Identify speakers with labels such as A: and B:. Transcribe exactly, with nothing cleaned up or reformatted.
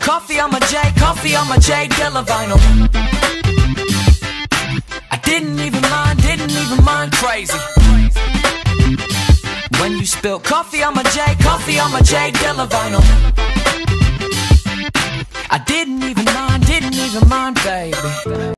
A: coffee on my J, coffee on my J Dilla vinyl. I didn't even mind, didn't even mind, crazy. When you spilled coffee on my J, coffee on my J Dilla vinyl. I didn't even mind, didn't even mind, baby.